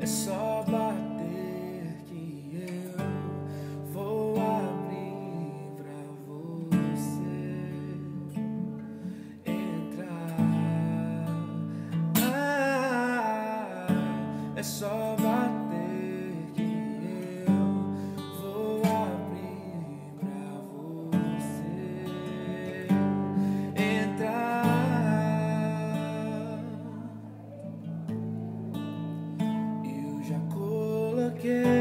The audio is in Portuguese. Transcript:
É só bater que eu vou abrir pra você entrar. É só bater que eu vou abrir pra você entrar. Eu já coloquei